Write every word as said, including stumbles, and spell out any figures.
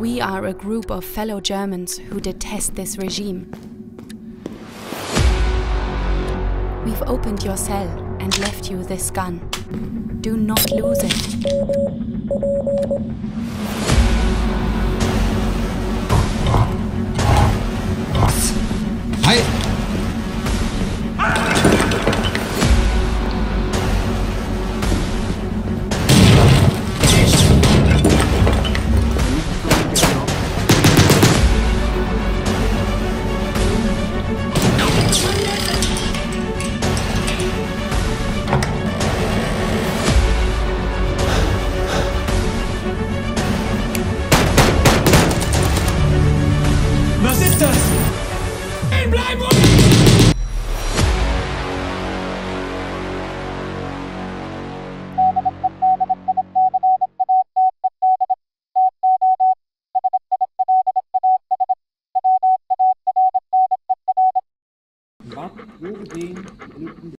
We are a group of fellow Germans who detest this regime. We've opened your cell and left you this gun. Do not lose it. Halt! Was ist das? Stehen bleiben! Was wurde den